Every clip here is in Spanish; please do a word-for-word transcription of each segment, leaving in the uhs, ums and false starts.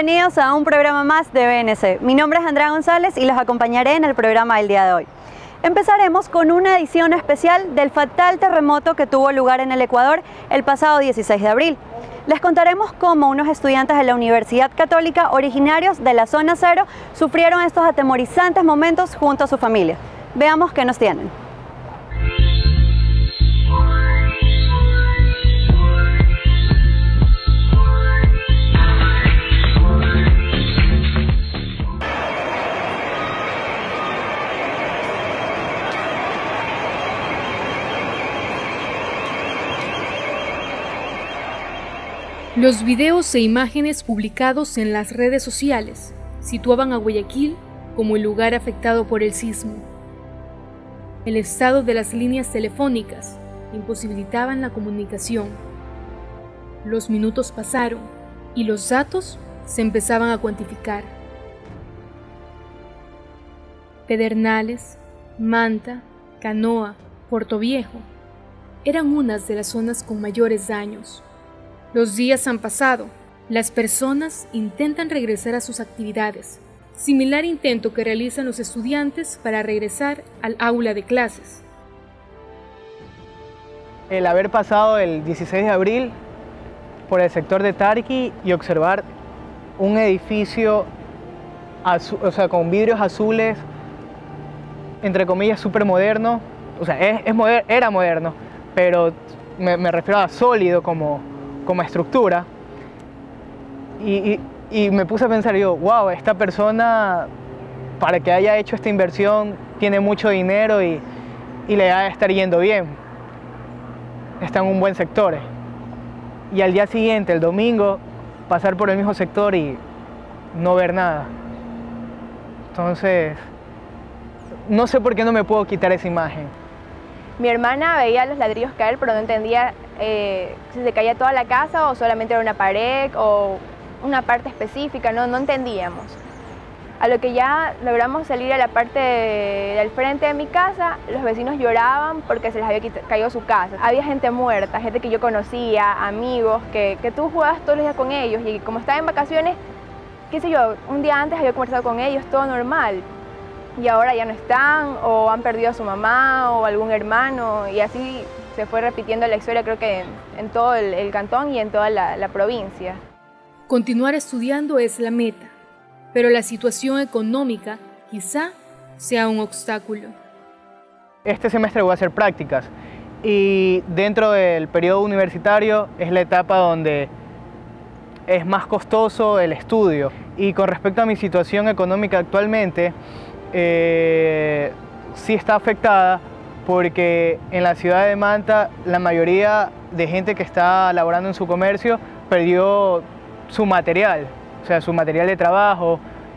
Bienvenidos a un programa más de B N C. Mi nombre es Andrea González y los acompañaré en el programa del día de hoy. Empezaremos con una edición especial del fatal terremoto que tuvo lugar en el Ecuador el pasado dieciséis de abril. Les contaremos cómo unos estudiantes de la Universidad Católica originarios de la zona cero sufrieron estos atemorizantes momentos junto a su familia. Veamos qué nos tienen. Los videos e imágenes publicados en las redes sociales situaban a Guayaquil como el lugar afectado por el sismo. El estado de las líneas telefónicas imposibilitaban la comunicación. Los minutos pasaron y los datos se empezaban a cuantificar. Pedernales, Manta, Canoa, Portoviejo eran unas de las zonas con mayores daños. Los días han pasado, las personas intentan regresar a sus actividades, similar intento que realizan los estudiantes para regresar al aula de clases. El haber pasado el dieciséis de abril por el sector de Tarqui y observar un edificio azul, o sea, con vidrios azules, entre comillas, súper moderno, o sea, es, es moder, era moderno, pero me, me refiero a sólido como... como estructura, y, y, y me puse a pensar yo, wow, esta persona para que haya hecho esta inversión tiene mucho dinero y, y le va a estar yendo bien, está en un buen sector. Y al día siguiente, el domingo, pasar por el mismo sector y no ver nada. Entonces, no sé por qué no me puedo quitar esa imagen. Mi hermana veía los ladrillos caer, pero no entendía eh, si se caía toda la casa o solamente era una pared o una parte específica, no, no entendíamos. A lo que ya logramos salir a la parte de, del frente de mi casa, los vecinos lloraban porque se les había caído su casa. Había gente muerta, gente que yo conocía, amigos, que, que tú jugabas todos los días con ellos y como estaba en vacaciones, qué sé yo, un día antes había conversado con ellos, todo normal. Y ahora ya no están, o han perdido a su mamá o algún hermano, y así se fue repitiendo la historia, creo que en, en todo el, el cantón y en toda la, la provincia. Continuar estudiando es la meta, pero la situación económica quizá sea un obstáculo. Este semestre voy a hacer prácticas, y dentro del periodo universitario es la etapa donde es más costoso el estudio. Y con respecto a mi situación económica actualmente, Eh, sí está afectada porque en la ciudad de Manta la mayoría de gente que está laborando en su comercio perdió su material, o sea, su material de trabajo,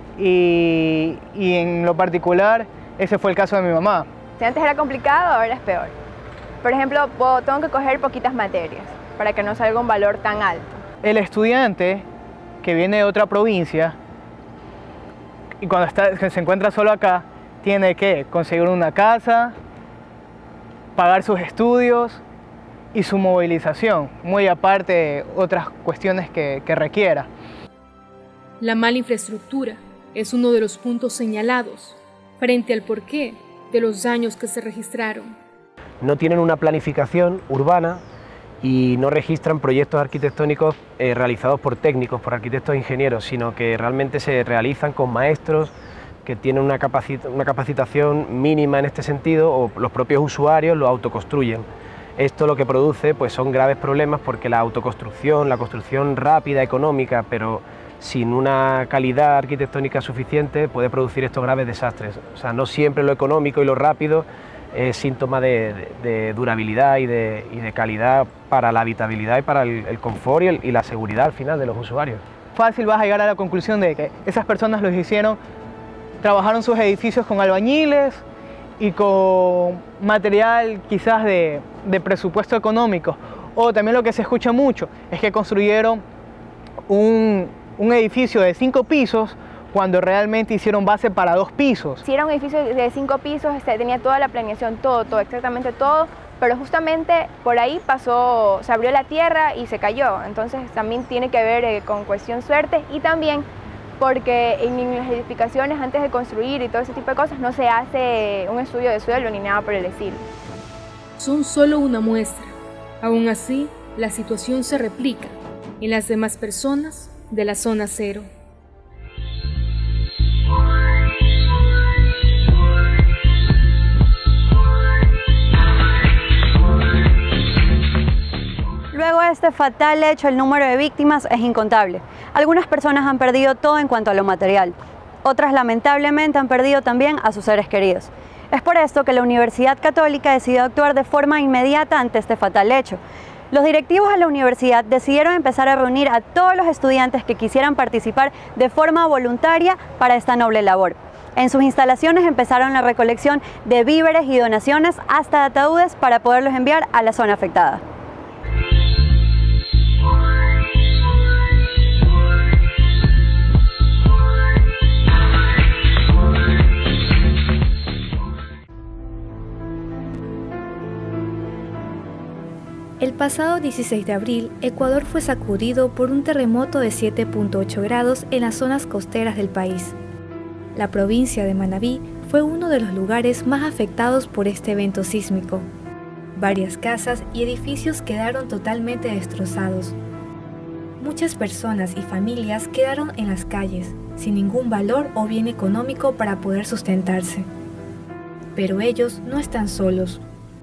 y, y en lo particular ese fue el caso de mi mamá. Si antes era complicado, ahora es peor. Por ejemplo, puedo, tengo que coger poquitas materias para que no salga un valor tan alto. El estudiante que viene de otra provincia y cuando está, se encuentra solo acá, tiene que conseguir una casa, pagar sus estudios y su movilización, muy aparte de otras cuestiones que, que requiera. La mala infraestructura es uno de los puntos señalados frente al porqué de los daños que se registraron. No tienen una planificación urbana y no registran proyectos arquitectónicos eh, realizados por técnicos, por arquitectos e ingenieros, sino que realmente se realizan con maestros que tienen una, capacita una capacitación mínima en este sentido, o los propios usuarios lo autoconstruyen. Esto lo que produce pues, son graves problemas porque la autoconstrucción, la construcción rápida, económica, pero sin una calidad arquitectónica suficiente, puede producir estos graves desastres. O sea, no siempre lo económico y lo rápido es síntoma de, de, de durabilidad y de, y de calidad para la habitabilidad y para el, el confort y, el, y la seguridad al final de los usuarios. Fácil vas a llegar a la conclusión de que esas personas los hicieron, trabajaron sus edificios con albañiles y con material quizás de, de presupuesto económico. O también lo que se escucha mucho es que construyeron un, un edificio de cinco pisos cuando realmente hicieron base para dos pisos. Si era un edificio de cinco pisos, este, tenía toda la planeación, todo, todo, exactamente todo, pero justamente por ahí pasó, se abrió la tierra y se cayó. Entonces también tiene que ver eh, con cuestión suerte, y también porque en las edificaciones antes de construir y todo ese tipo de cosas no se hace un estudio de suelo ni nada por el estilo. Son solo una muestra. Aún así, la situación se replica en las demás personas de la zona cero. Luego de este fatal hecho, el número de víctimas es incontable. Algunas personas han perdido todo en cuanto a lo material. Otras, lamentablemente, han perdido también a sus seres queridos. Es por esto que la Universidad Católica decidió actuar de forma inmediata ante este fatal hecho. Los directivos de la universidad decidieron empezar a reunir a todos los estudiantes que quisieran participar de forma voluntaria para esta noble labor. En sus instalaciones empezaron la recolección de víveres y donaciones hasta de ataúdes para poderlos enviar a la zona afectada. El pasado dieciséis de abril, Ecuador fue sacudido por un terremoto de siete punto ocho grados en las zonas costeras del país. La provincia de Manabí fue uno de los lugares más afectados por este evento sísmico. Varias casas y edificios quedaron totalmente destrozados. Muchas personas y familias quedaron en las calles, sin ningún valor o bien económico para poder sustentarse. Pero ellos no están solos.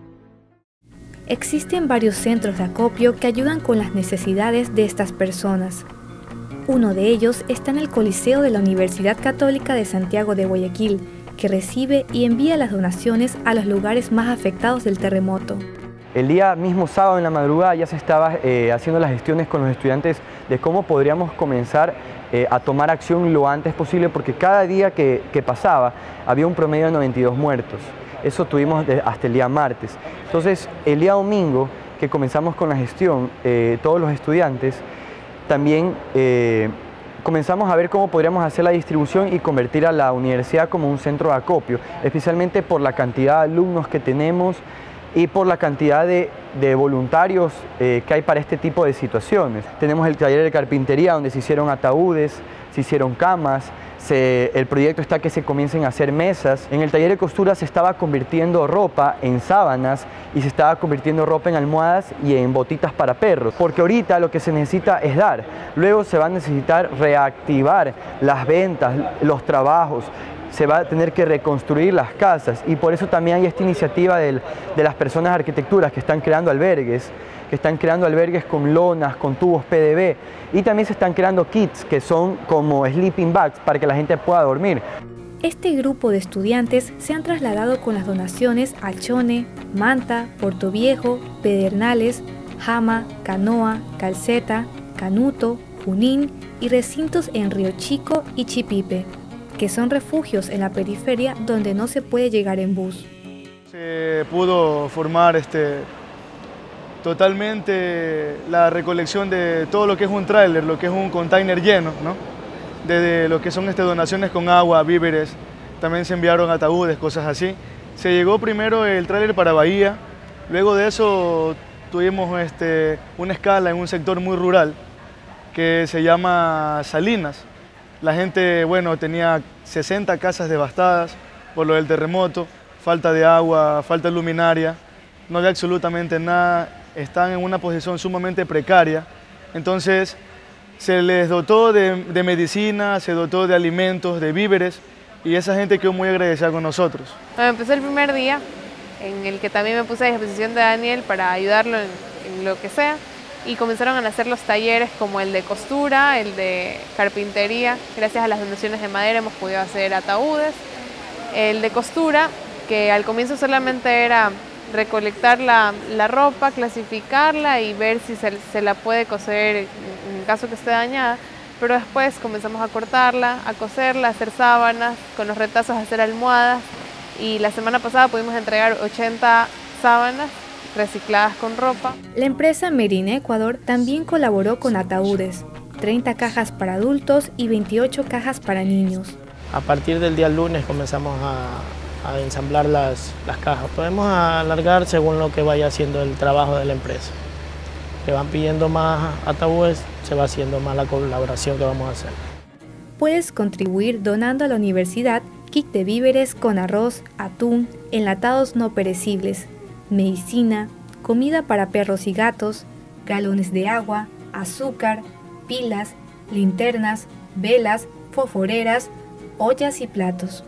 Existen varios centros de acopio que ayudan con las necesidades de estas personas. Uno de ellos está en el Coliseo de la Universidad Católica de Santiago de Guayaquil, que recibe y envía las donaciones a los lugares más afectados del terremoto. El día mismo sábado en la madrugada ya se estaba eh, haciendo las gestiones con los estudiantes de cómo podríamos comenzar eh, a tomar acción lo antes posible, porque cada día que, que pasaba había un promedio de noventa y dos muertos. Eso tuvimos hasta el día martes. Entonces, el día domingo que comenzamos con la gestión, eh, todos los estudiantes, también eh, comenzamos a ver cómo podríamos hacer la distribución y convertir a la universidad como un centro de acopio, especialmente por la cantidad de alumnos que tenemos y por la cantidad de, de voluntarios eh, que hay para este tipo de situaciones. Tenemos el taller de carpintería donde se hicieron ataúdes, se hicieron camas. Se, el proyecto está que se comiencen a hacer mesas. En el taller de costura se estaba convirtiendo ropa en sábanas y se estaba convirtiendo ropa en almohadas y en botitas para perros, porque ahorita lo que se necesita es dar. Luego se va a necesitar reactivar las ventas, los trabajos, se va a tener que reconstruir las casas, y por eso también hay esta iniciativa del, de las personas de arquitecturas que están creando albergues, que están creando albergues con lonas, con tubos P D B, y también se están creando kits que son como sleeping bags para que la gente pueda dormir. Este grupo de estudiantes se han trasladado con las donaciones a Chone, Manta, Puerto Viejo, Pedernales, Jama, Canoa, Calceta, Canuto, Junín y recintos en Río Chico y Chipipe, que son refugios en la periferia donde no se puede llegar en bus. Se pudo formar este, totalmente la recolección de todo lo que es un tráiler, lo que es un container lleno, ¿no? De lo que son este, donaciones con agua, víveres, también se enviaron ataúdes, cosas así. Se llegó primero el tráiler para Bahía, luego de eso tuvimos este, una escala en un sector muy rural que se llama Salinas. La gente, bueno, tenía sesenta casas devastadas por lo del terremoto, falta de agua, falta de luminaria, no había absolutamente nada, están en una posición sumamente precaria. Entonces se les dotó de, de medicina, se dotó de alimentos, de víveres, y esa gente quedó muy agradecida con nosotros. Bueno, empezó el primer día en el que también me puse a disposición de Daniel para ayudarlo en, en lo que sea, y comenzaron a nacer los talleres como el de costura, el de carpintería. Gracias a las donaciones de madera hemos podido hacer ataúdes. El de costura, que al comienzo solamente era recolectar la, la ropa, clasificarla y ver si se, se la puede coser en caso que esté dañada, pero después comenzamos a cortarla, a coserla, a hacer sábanas, con los retazos a hacer almohadas, y la semana pasada pudimos entregar ochenta sábanas recicladas con ropa. La empresa Merine Ecuador también colaboró con ataúdes, treinta cajas para adultos y veintiocho cajas para niños. A partir del día lunes comenzamos a, a ensamblar las, las cajas. Podemos alargar según lo que vaya haciendo el trabajo de la empresa. Que van pidiendo más ataúdes, se va haciendo más la colaboración que vamos a hacer. Puedes contribuir donando a la universidad kit de víveres con arroz, atún, enlatados no perecibles, medicina, comida para perros y gatos, galones de agua, azúcar, pilas, linternas, velas, fosforeras, ollas y platos.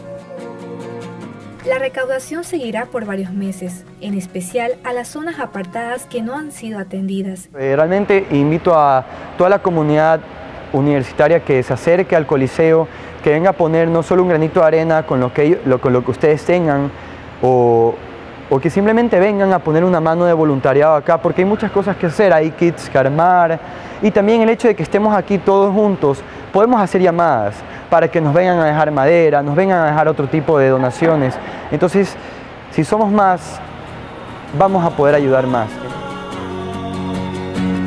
La recaudación seguirá por varios meses, en especial a las zonas apartadas que no han sido atendidas. Eh, realmente invito a toda la comunidad universitaria que se acerque al Coliseo, que venga a poner no solo un granito de arena con lo que, lo, con lo que ustedes tengan, o, o que simplemente vengan a poner una mano de voluntariado acá, porque hay muchas cosas que hacer, hay kits que armar, y también el hecho de que estemos aquí todos juntos, podemos hacer llamadas para que nos vengan a dejar madera, nos vengan a dejar otro tipo de donaciones. Entonces, si somos más, vamos a poder ayudar más.